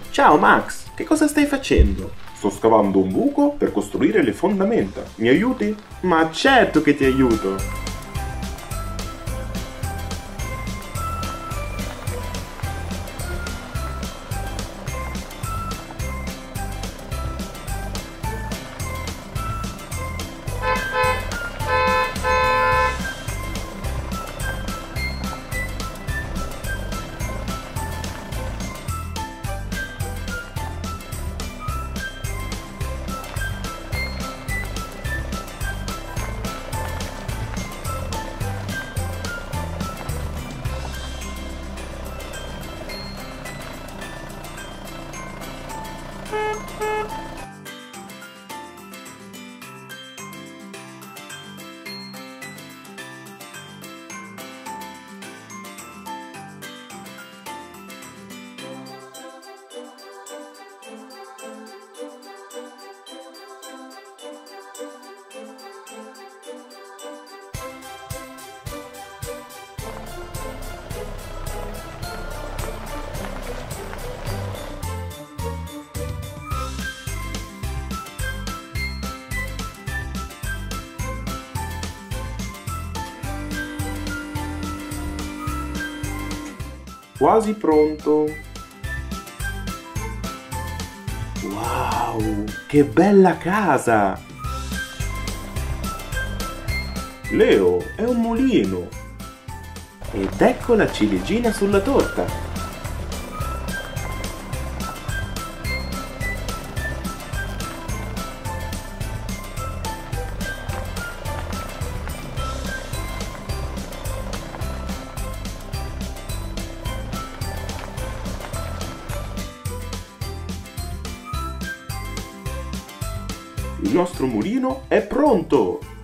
Ciao Max, che cosa stai facendo? Sto scavando un buco per costruire le fondamenta. Mi aiuti? Ma certo che ti aiuto! Quasi pronto. Wow, che bella casa! Leo, è un mulino. Ed ecco la ciliegina sulla torta. Il nostro mulino è pronto!